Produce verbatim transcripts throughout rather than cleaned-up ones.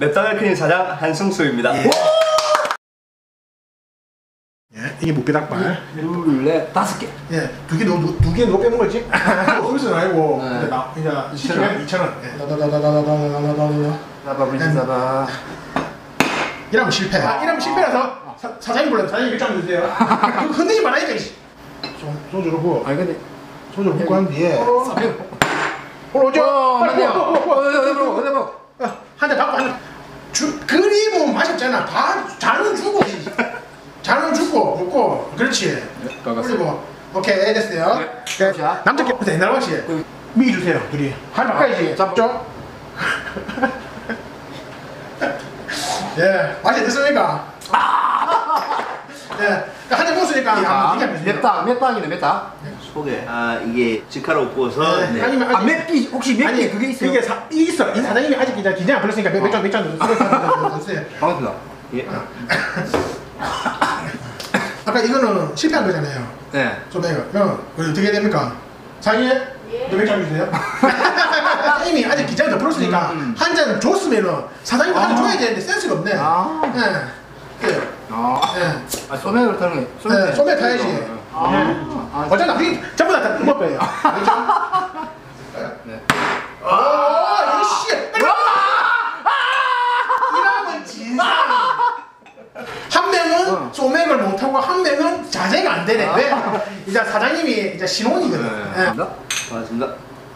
맵다가 클린 사장 한승수입니다. 예. 예, 이게 무뼈닭발. 둘, 넷, 다섯 개. 예, 두개 두개 누가 빼먹은 거지? 거기서는 아니고 네. 이제 나 이제 시키면 이천 원. 예. 다다다다다다다다다다. 사바 불신 사바. 이러면 실패. 아, 이러면 실패라서 사, 사장님 불러요. 사장님 일장 주세요. 흔들지 말라니까. 좀 소주로 부어. 아니 근데 소주로 붓고 한 뒤에. 올라오죠. 어, 맞네요. 어, 해보, 해보. 한 대 받고 한 주 그리면 마셨잖아. 다 잔은 주고. 잔은 주고 붓고. 그렇지. 그리고 오케이 됐어요. 네. 자. 남자께 옛날 맛이. 미 주세요. 둘이. 할 바꿔야지. 잡죠. 예, 맛이 어떻습니까? 예, 한 잔 먹었으니까 한번 얘기해보세요. 몇 당, 몇 당이네, 몇 당? 속에 아 이게 직화로 구워서 네. 네. 아니면 아, 맵기, 혹시 맵기 그게 있어요? 이게 사, 이게 있어. 이 사장님이 아직 이제 긴장 안 풀렸으니까 몇 장, 몇 장 넣으세요. 반갑습니다. 예. 아까 이거는 실패한 거잖아요. 네. 소매가. 그럼 어떻게 해야 됩니까? 사장님, 몇 장 주세요. 사장님이 아직 긴장 더 풀었으니까 음. 한 잔 줬으면은 사장님 한 잔 아. 줘야 되는데 센스가 없네. 아. 예. 예. 아, 예. 아 소맥을 타는 거예요? 네, 소맥 타야지. 아, 아, 어쩌다 그게 전부 다다 먹을 거예요. 네. 아, 이씨. 이러면 진상. 한 명은 어. 소맥을 못하고 한 명은 자제가 안 되네. 아. 왜? 이제 사장님이 이제 신혼이거든. 네. 예. 반갑습니다.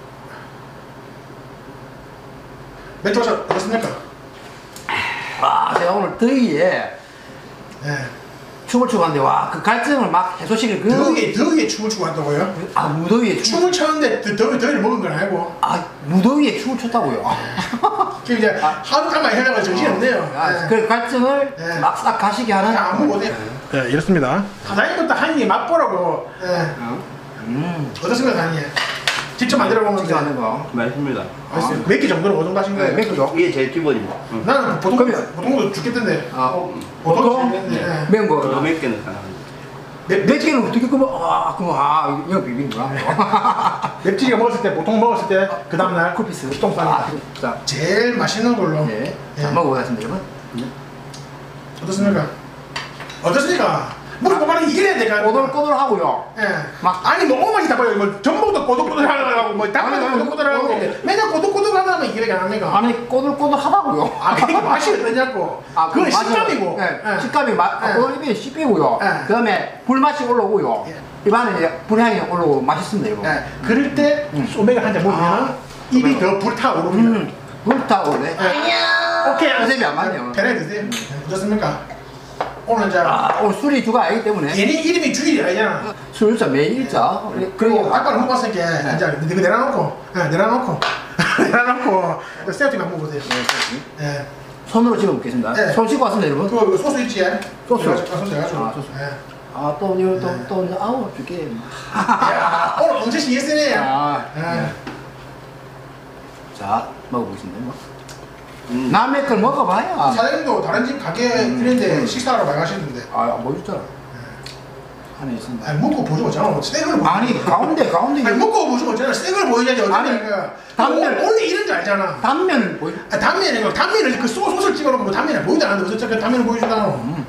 맥주 한잔 어떻습니까? 아, 제가 오늘 더위에 예. 춤을 추고 왔는데 와, 그 갈증을 막 해소시킬 그 더위에 더위에 춤을 추고 한다고요? 아, 무더위에 춤. 춤을 췄는데 더- 더위 더위를 먹은 건 아니고. 아, 무더위에 춤을 췄다고요. 그 이제 하루 탕만 해려고 정신이 없네요. 아, 예. 그 갈증을 네. 막 싹 가시게 하는. 아무 못해. 네, 이렇습니다. 사장님부터 한 입 맛보라고. 예. 음, 어떻습니까, 사장님? 직접 만들어 먹는 진짜 거. 하는 거. 맛있습니다. 맛있어요. 몇 개 정도는 어느 정도 하신 네, 거예요? 맥주죠. 이게 제일 기본입니다. 응. 나는 보통 그러면- 보통도 죽겠던데. 아, 보통 보통 죽겠는데. 예. 매운 더 거. 맵게는 가능합니다. 맵, 몇 개는 어떻게 끄면 아, 그럼 아, 이거 비비는구나. 맵찔이가 먹었을 때 보통 먹었을 때 그 다음 날 쿨피스. 피똥 아, 쌉니다. 자, 제일 맛있는 걸로. 네. 예. 자, 먹어보겠습니다, 여러분. 어떻습니까? 어떻습니까? 뭐 말이 이겨야 될까? 꼬들꼬들하고요. 예. 막- 아니 너무 맛이 다 봐요. 뭐 전복도 꼬들꼬들하고 뭐 닭발도 아니, 아니, 꼬들꼬들하고 아니, 맨날 꼬들꼬들하다면 이게 안 합니까? 아니, 꼬들꼬들하다고요. 아 그게 맛이 어떠냐고. 아, 그건 맞아요. 식감이고. 네, 예. 식감이 맛, 예. 어, 입에 씹히고요. 예. 그 다음에 불맛이 올라오고요. 예. 입안에 이제 불향이 올라오고 맛있습니다, 여러분. 예. 그럴 때 음. 소맥을 한 잔 먹으면 아, 입이 더 불타오릅니다. 음, 불타오네. 예. 오케이. 컨셉이 안 맞네요. 편하게 드세요. 어떻습니까? 오늘 이제 아, 오늘 술이 주가 아니기 때문에 괜히 이름이 주일이 아니잖아. 술자 매일자. 그리고 닭발을 먹었으니까 네. 이제 이거 내려놓고, 예, 내려놓고, 내려놓고 새우튀김 한번 먹으세요. 예. 손으로 집어 먹겠습니다. 네. 손 씻고 왔습니다, 여러분. 그, 그 소스 있지? 소스. 내가 줘, 소스 내가 줘. 아, 소스. 예. 아, 또, 또, 또, 또, 아우, 줄게. 야, 오늘 엄청 신경 쓰네. 아, 예. 자, 먹어보겠습니다. 뭐. 음. 남의 걸 먹어봐야. 사장님도 다른 집 가게 음. 들는데 음. 식사하러 많이 가시는데. 아, 뭐 줬잖아. 안에 있습니다. 아니, 먹고 보지 못잖아. 새걸 보여. 아니, 가운데, 가운데. 아니, 먹고 보지 못잖아. 새걸 보여야지. 아니, 어쩌니까. 단면. 원래 이런 줄 알잖아. 단면을 보여. 아, 단면이 거 단면을 그 소, 소스를 찍어놓고 뭐 단면을 보이지 않는데 어떻게 그 단면을 보여준다노. 음.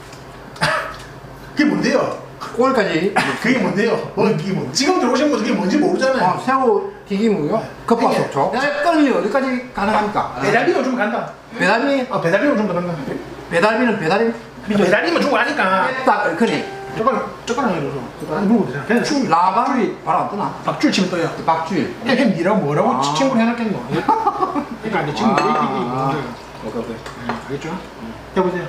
그게 뭔데요? 꼴까지. 그게 뭔데요? 뭐 그게 뭐 지금 들어오신 분들 그게 뭔지 모르잖아요. 어, 새우 튀김이고요. 컵밥 이게- 속초. 배달권이 어디까지 가능합니까? 배달비만 주면 간다. 배달비? 아 배달비만 주면 간다. 배달비는 배달비. 배달비만 주고 가니까 딱 얼큰이. 젓가락 젓가락 해줘서 젓가락 물고 되잖아. 그냥 줄 라방 박줄이 바로 안 뜨나? 박줄 치면 떠요. 박주일. 그냥 햄 니라고 뭐라고 아. 친구를 해놨겠노. 그러니까 이제 지금 아, 뭐 이게 아. 이게 오케이, 오케이. 알겠죠? 해보세요.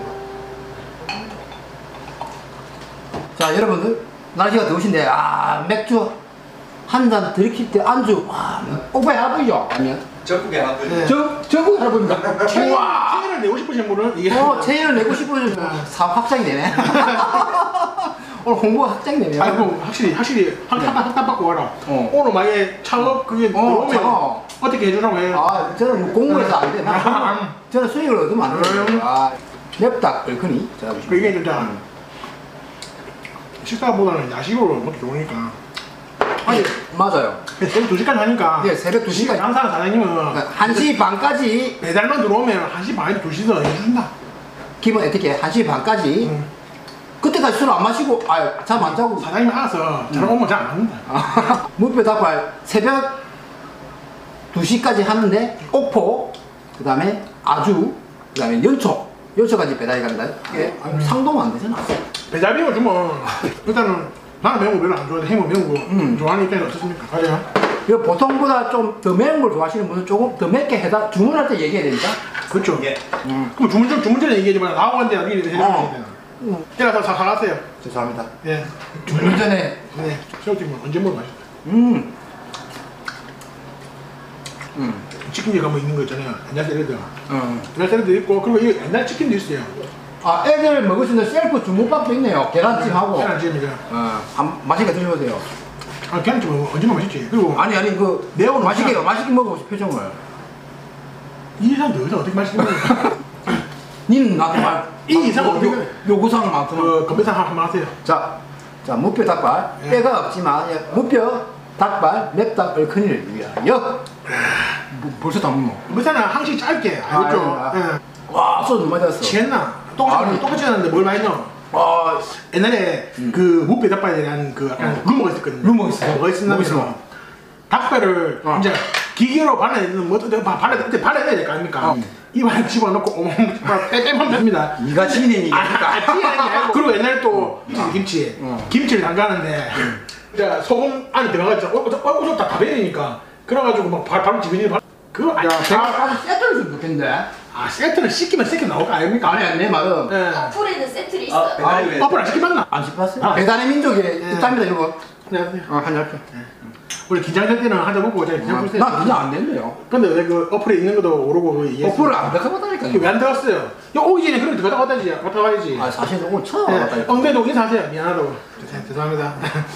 자, 여러분들 날씨가 더우신데 아 맥주 한 잔 들이킬 때 안주 와 오빠의 할아버지죠? 아니면 적국에 하고 네. 저 저거 할아버지입니다. 체인을 우와. 체인을 내고 싶으신 분은 이게 어 체인을 내고 싶어서 사업 확장이 되네. 오늘 홍보가 확장이 되네요. 아이고 확실히 확실히 확답 확답 받고 와라. 어. 오늘 만약에 창업 그게 어, 들어오면 창업. 어떻게 해주라고 해. 아 저는 뭐 공부해서 안 돼. 나 저는 수익을 얻으면 안 돼요. 아 맵다 얼큰이. 자 그 이게 진짜 식사보다는 야식으로 먹기 좋으니까 아니 맞아요. 새벽 두 시까지 하니까. 네, 새벽 두 시까지. 장사하는 사장님은 한 시 반까지 배달만 들어오면 한 시 반에 두 시서 해준다. 기본 어떻게 한 시 반까지 응. 그때까지 술 안 마시고 아유 잠 안 자고 사장님이 알아서 저녁 오면 잘 안 합니다. 무뼈 닭발 새벽 두 시까지 하는데 옥포 그 다음에 아주 그 다음에 연초 연초까지 배달이 간다. 이게 상동 안 되잖아. 배달비를 주면 일단은 나는 매운 거 별로 안 좋아해. 해물 매운 거 음. 좋아하는 입장이 어떻습니까? 가자. 이거 보통보다 좀 더 매운 걸 좋아하시는 분은 조금 더 맵게 해다 주문할 때 얘기해야 되니까. 그렇죠. 예. 음. 그럼 주문 전 주문 전에 얘기하지 마. 나하고 한데 미리 해줘야 어. 되나. 음. 제가 다 사갔어요. 죄송합니다. 예. 주문 전에 네. 새우튀김은 언제 먹어 맛있다. 음. 음. 치킨집 가면 있는 거 있잖아요. 옛날 샐러드. 음. 옛날 샐러드 있고 그리고 이 옛날 치킨도 있어요. 아 애들 먹을 수 있는 셀프 주문밥도 있네요. 계란찜하고. 계란찜이죠. 어, 한, 맛있게 드셔보세요. 아 계란찜은 언제나 맛있지. 그리고 아니 아니 그 매운 맛있게 계란- 맛있게 먹어보세요 표정을. 이 이상 더 이상 어떻게 맛있게 먹을까? 니는 나도 말. 이 이상 요- 어떻게- 요- 요구사항 많구나. 그 건배사 한번 하세요. 자, 자 무뼈 닭발 예. 뼈가 없지만 예, 무뼈 닭발 맵닭 얼큰이를 위하여. 뭐, 벌써 다 먹노. 건배사는 항시 짧게 알겠죠? 아, 예. 와 소주 너무 많이 들었어. 취했나? 똑같이 아니. 똑같이 하는데 뭘 많이 넣어? 아 옛날에 그 무배 닭발이라는 그 약간 루머가 있었거든요. 루머 있어요? 뭐가 있었냐면 뭐 있어? 닭발을 어. 이제 기계로 발라내는 뭐 어떻게 발라 어떻게 발라내야 될 거 아닙니까? 어. 입안에 집어넣고 어머 빼빼면 됩니다. 네가 진행이. 아, 아, 튀어나온 게 아니고. 그리고 옛날에 또 김치, 어. 김치를 담가는데 이제 소금 안에 들어가죠. 어, 어, 어, 다 답해야 그래가지고 막 바, 바로 집에 바 그거 아니, 야, 제가 아주 세트를 좀 좋겠는데. 아 세트는 시키면 세트 나올 거 아닙니까? 아니 아니 말은 예. 어플에는 세트리 아, 있어요. 배달이 왜? 어플 안 시키봤나? 안 씹었어요? 아. 배달의 민족의 예. 입담이다 이거. 네, 네. 어 한잔 할게. 우리 긴장될 때는 한잔 먹고 제가 긴장 풀세요. 나 그냥 안 된대요. 근데 왜 그 어플에 있는 것도 오르고 그 이게 어플을 안 들어가봤다니까요. 왜안 들어갔어요? 야 오기 전에 그럼 들어갔다 갔다지 갔다 가야지. 아 사실 오늘 처음 네. 왔다니까. 엉덩이도 인사하세요. 미안하다고. 죄- 죄송합니다.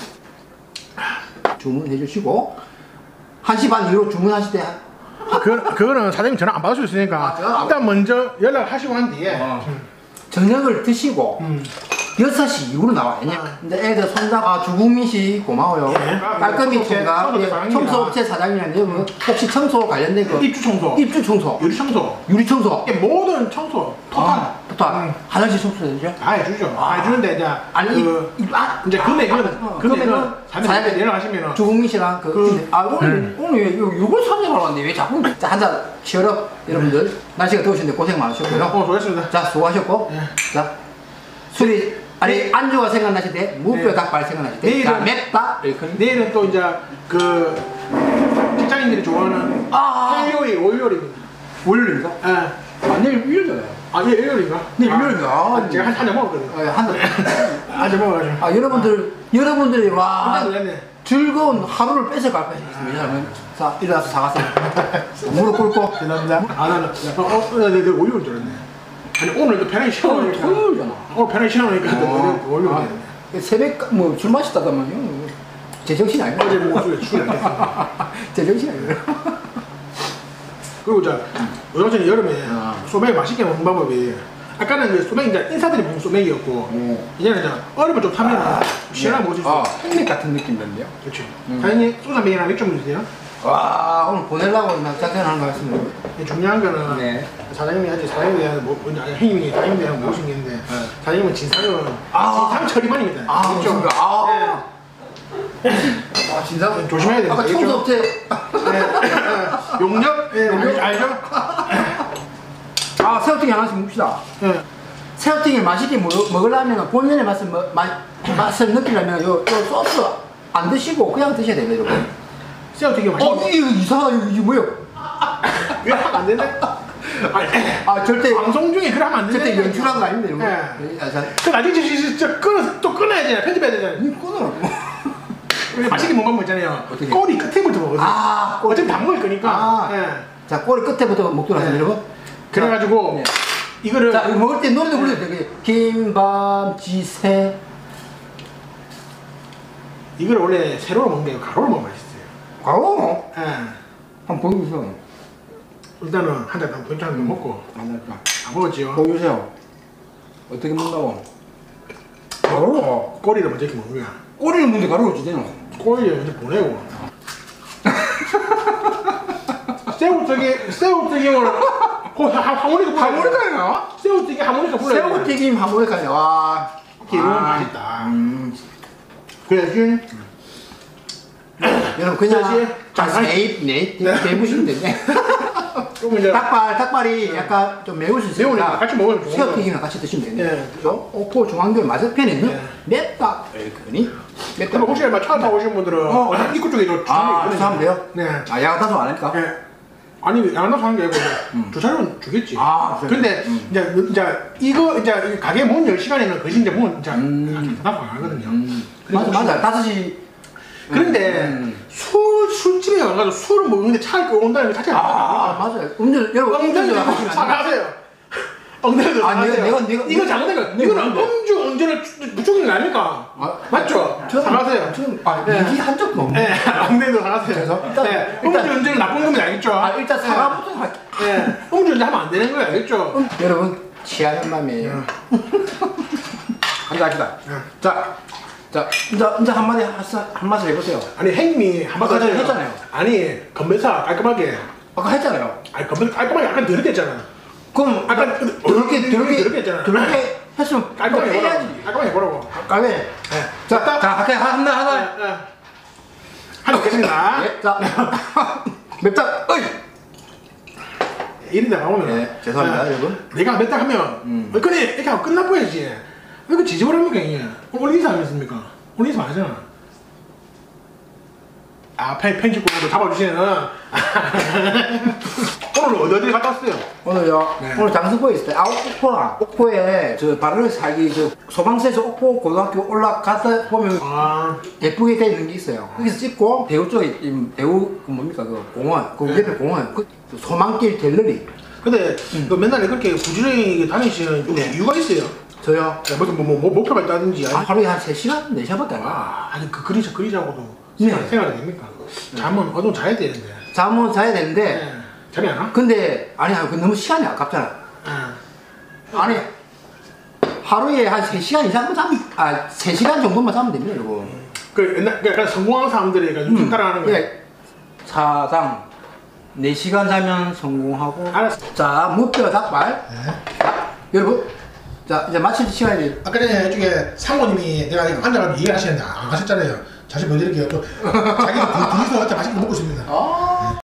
주문해 주시고 한 시 반 이후로 주문하실 때 그 그거는 사장님 전화 안 받을 수 있으니까 아, 전화 안 일단 먼저 연락하시고 한 뒤에. 어. 저녁을 드시고 음. 여섯 시 이후로 나와요. 왜냐? 아. 근데 애들 손잡, 아, 주국민 씨 고마워요. 예. 깔끔히 청소업체, 총각, 청소업체 예, 사장님이랑. 청소업체 사장님이랑 여러분 혹시 청소 관련된 거 입주 청소, 입주 청소, 유리 청소, 유리 청소, 이게 모든 청소 토탈 아, 토탈 음. 화장실 청소 되죠? 다 해주죠. 다 아. 해주는데 이제 아니 그 이, 이, 아, 이제 금액은 어, 금액은 금액은 사장님 연락하시면은 주국민 씨랑 그, 그- 근데, 아 오늘 오늘 왜 요- 요걸 선정하러 왔는데 왜 자꾸 한잔 치열어 여러분들 날씨가 더우신데 고생 많으셨고요. 어 좋았습니다. 자 수고하셨고 예. 자 술이 아니 네. 안주가 생각나실 때 무뼈 네. 닭발 생각나실 때 내일은- 자, 맵다 얼큰 내일은 또 이제 그 직장인들이 좋아하는 아 헬요리 월요리입니다. 월요일인가? 예. 아 내일 일요일이잖아요. 아, 예, 일요일인가? 내일 아, 일요일이야. 아, 제가 한 잔 먹었거든요. 아, 한 한잔 먹어가지고. 아 여러분들 여러분들이 와 깜짝 놀랐네. 즐거운 하루를 뺏어갈 뻔했습니다. 왜냐하면 자 일어나서 사갔어요. 무릎 꿇고 죄송합니다. 아, 나는, 어, 어, 나 내가 월요일 줄 알았네. 아니, 오늘도 편하게 쉬어 오늘 놓으니까. 토요일이잖아. 오늘 편하게 쉬어 놓으니까 어. 월요일. 아, 새벽 뭐 술 마셨다더만요. 제정신이 아니에요. 어제 뭐 술에 술을 안 했어. 제정신이 아니에요. 그리고 저, 얼마 전에 여름에 아. 소맥 맛있게 먹는 방법이 아까는 그 소맥 이제 인사들이 먹는 소맥이었고 오. 이제는 이제 얼음을 좀 타면 시원하게 먹을 수 아, 있어. 흑맥 같은 느낌인데요. 그렇죠. 음. 사장님 소주 한 병이랑 맥주 좀 주세요. 와 오늘 보내려고 막 작전하는 거 같습니다. 중요한 거는 네. 사장님이 아직 사장님에 대한 뭐 먼저 아니 형님이 사장님에 대한 모신 게 있는데 사장님은 진상은 아. 진상 처리반입니다. 아, 알겠죠? 그렇습니까? 아. 아 진짜 네. 조심해야 됩니다. 아까 알겠죠? 청소업체 네. 용역? 네, 용역 알죠? 아 새우튀김 하나씩 묵시다. 네. 새우튀김 맛있게 먹, 먹으려면 본연의 맛을 뭐, 마, 맛을 느끼려면 요, 요 소스 안 드시고 그냥 드셔야 돼요 여러분. 새우튀김 어 맛있게 이거 이상하다 이거, 이거 뭐예요? 왜 하면 안 되는데? 아니, 아 절대 방송 중에 그러면 안 되는데 절대 연출한 거 아닙니다 이거. 네. 아, 자, 그 나중에 저, 저, 저 끊어, 또 끊어야 되잖아. 편집해야 되잖아. 이 끊어. 근데 맛있게 먹는 거 있잖아요. 어떻게? 꼬리 끝에부터 먹거든. 아 꼬리. 어차피 밥 먹을 거니까. 아. 예. 자 꼬리 끝에부터 먹도록 하세요 네. 여러분. 그래가지고 네. 이거를 자 이거 먹을 때 노래도 불러야 돼. 김밤지새 이걸 원래 세로로 먹는 게 아니고 가로로 먹으면 맛있어요. 과거 예. 한번 보여주세요. 일단은 한 잔 본장 음. 먹고 안 할까? 안 먹었지요. 보여주세요. 어떻게 먹는다고? 과거 꼬리를 먼저 이렇게 먹는 거야. 꼬리를 문제 가루로 주잖아. 꼬리를 이제 보내고. 새우튀김, 새우튀김을 그 하모니카 하모니카에 나와? 새우튀김 하모니카 불러야 돼. 새우튀김 하모니카에 와. 기름 아, 맛있다. 음. 그래야지. 여러분 그냥 그래야지. 네입 네입 대부시면 되네. 그럼 이제 닭발 닭발이 약간 좀 매울 수 매우니까 있으니까 같이 먹으면 좋은 거. 새우튀김이랑 같이 드시면 되네. 예. 그죠? 오포 중앙교회 맞은편에 있는 예. 맵다 얼큰이 맵다. 그럼 혹시 막 차 타고 오신 분들은 어. 어, 입구 쪽에 저 아, 주차장이 주차하면 돼요? 네. 아, 야간 타서 안 하니까? 예. 아니 양나서 하는 게 아니고 음. 주차료는 주겠지. 아, 그래. 근데 음. 이제 이제 이거 이제 가게 문 열 시간에는 거시 이제 문 이제 음. 나안 하거든요. 음. 그래서 맞아 맞아 다섯 시. 그런데 음. 술 술집에 가가지고 술을 먹는데 차를 끌고 온다는 게 자체가 아, 맞아요. 음료 여러분 음료 엉덩이를 하시면 안 돼요. 사과하세요. 엉덩이를 아, 내가- 사과하세요. 내가- 내가- 이거 잘못된 거야. 내가 이거는 뭔데? 음주 운전을 부추기는 거 아닙니까? 아, 맞죠? 저는- 사과하세요. 저는 아 네. 얘기한 적도 없네. 네, 엉덩이도 사과하세요. 그래서 일단- 네, 일단- 음주 운전은 나쁜 겁니다, 알겠죠? 아 일단 사과부터 할게. 네, 음주 운전 하면 안 되는 거예요, 알겠죠? 음, 여러분 취하는 맘이에요. 한잔 합시다. 네. 자, 자, 이제 이제 한마디 하사- 한 말씀 해보세요. 아니 행님이 한번 아까 전에 했잖아요. 아니 건배사 깔끔하게. 아까 했잖아요. 아니 건배사 깔끔하게 약간 더럽게 했잖아. 그럼 아까 아까 더럽게 더럽게 더럽게 했잖아. 더럽게 했으면 깔끔하게 이거 해보라고. 빼야지. 깔끔하게 해보라고. 까베. 네. 자, 자, 하나 하나 하나. 네, 네. 하나 먹겠습니다. 네, 자, 맵다. 어이. 이런데 나오면. 네, 죄송합니다, 여러분. 내가 몇 달 하면. 음. 어, 그래 이렇게 하고 끝나버야지. 왜 이렇게 지적을 합니까 이게? 오늘 인사 안 했습니까? 오늘 인사 안 하잖아. 아, 편, 편집국으로 잡아주시는. 오늘 어디 어디 갔다 왔어요? 오늘요. 네. 오늘 장승포에 있을 때 아, 옥포라. 옥포에 저 바르르 살기 저 소방서에서 옥포 고등학교 올라가다 보면 아, 예쁘게 돼 있는 게 있어요. 거기서 찍고 대우 쪽에 이 대우 그 뭡니까 그 공원, 그 네. 옆에 공원, 그 소망길 갤러리. 근데 그 맨날 그렇게 부지런히 다니시는 좀 네. 이유가 있어요? 저요. 네, 무슨 뭐, 뭐, 뭐 목표가 있다든지. 아, 아니, 하루에 한 세 시간, 네 시간밖에 안 가. 아, 아니 그 그리자 그리자고도 네. 생각, 생각이 됩니까? 잠은 어느 정도 자야 되는데. 잠은 자야 되는데, 네. 잠이 안 와? 근데 아니 그 너무 시간이 아깝잖아. 네. 아니 하루에 한 세 시간 이상 자면 아, 세 시간 정도만 자면 됩니다, 여러분. 그 옛날 그 약간 성공한 사람들이 그러니까 육십 따라하는 거예요. 예. 사당 네 시간 자면 성공하고. 알았어. 자, 무뼈 닭발. 자, 여러분. 자, 이제 마칠 시간이. 아까 전에 저게 상모님이 내가 이거 앉아가지고 얘기를 하시는데 안 가셨잖아요. 다시 보여드릴게요. 또 자기가 둘- 둘이서 맛있게 먹고 있습니다. 아.